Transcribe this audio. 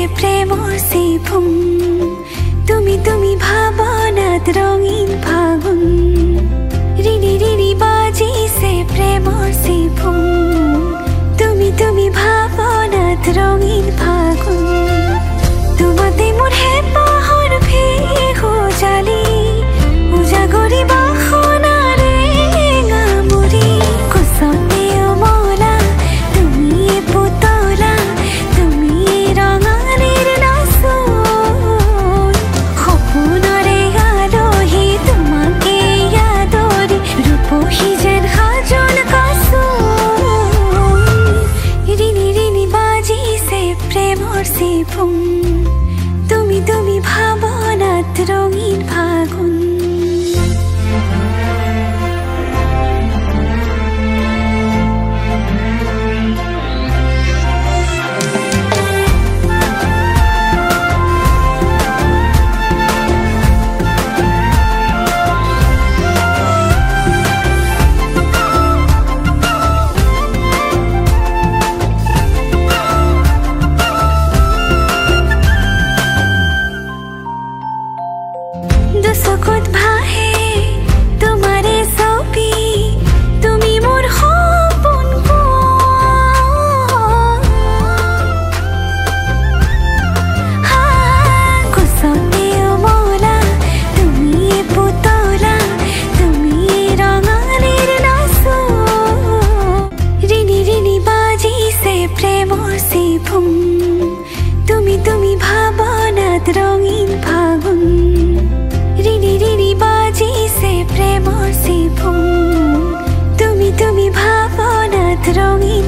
প্রেমর সিফুং তুমি তুমি ভাবনাত রঙিন ফাগুন রিনি রিনি বাজিছে প্রেমর সিফুং তুমি তুমি ভাবনাত রঙিন ফাগুন তোমাতে মোর হেপাহর ভিহু জালি উজাগরি বাহনারে গামুরি কুসতে অমলা তুমি পুতলা তুমি রঙালির নাসুন সপোনরে আলহী তোমাকে আদৰি ৰূপহী যেন সাজল কাচোন ৰিনি ৰিনি বাজিছে প্ৰেমৰ সিফুং তুমি তুমি ভাবনাত রঙিন ফাগুন দুচকুত ভাহে তোমাৰে ছবি তুমি মোৰ সপোন কুচতে অমলা তুমি পুতলা তুমি ৰঙালিৰ নাচো ৰিনি ৰিনি বাজিছে প্ৰেমৰ সিফুং তুমি তুমি ভাবনাত ৰঙিন ফাগুন রিনি রিনি বাজিছে প্রেমর সিফুং তুমি তুমি ভাবনাত রঙিন